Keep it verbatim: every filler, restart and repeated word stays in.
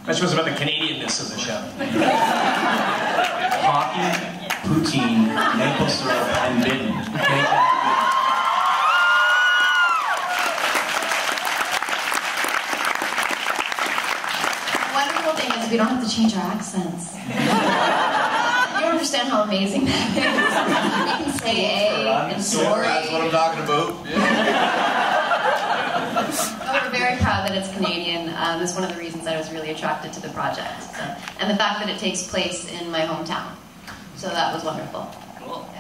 That was about the Canadianness of the show. Hockey, poutine, maple syrup, and Bitten. The wonderful thing is we don't have to change our accents. You don't understand how amazing that is. You can say A and sorry. That's what I'm talking about. Yeah. We're very proud that it's Canadian. Um, it's one of the reasons I was really attracted to the project. So, and the fact that it takes place in my hometown. So that was wonderful. Cool.